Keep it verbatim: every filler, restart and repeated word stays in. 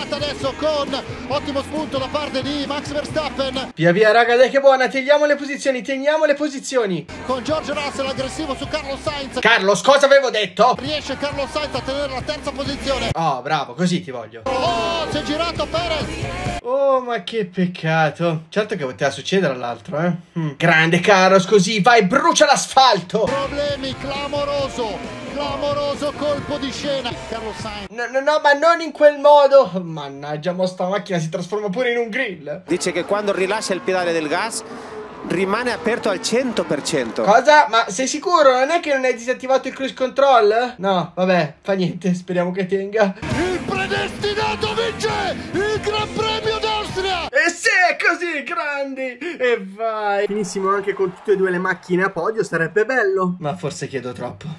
passata adesso con ottimo spunto da parte di Max Verstappen. Via via raga, dai che buona, teniamo le posizioni, teniamo le posizioni. Con George Russell aggressivo su Carlos Sainz. Carlos, cosa avevo detto? Riesce Carlos Sainz a tenere la terza posizione. Oh, bravo, così ti voglio. Oh, si è girato Perez. Oh, ma che peccato. Certo che poteva succedere all'altro, eh. Mm. Grande Carlos, così, vai, brucia l'asfalto. Problemi, clamoroso, clamoroso colpo di scena. Carlos Sainz. No, no, no, ma non in quel modo. Mannaggia, mo sta macchina si trasforma pure in un grill. Dice che quando rilascia il pedale del gas rimane aperto al cento per cento. Cosa? Ma sei sicuro? Non è che non hai disattivato il cruise control? No, vabbè, fa niente, speriamo che tenga. Il predestinato vince il Gran Premio d'Austria. E se è così, grandi! E vai! Finissimo anche con tutte e due le macchine a podio, sarebbe bello. Ma forse chiedo troppo.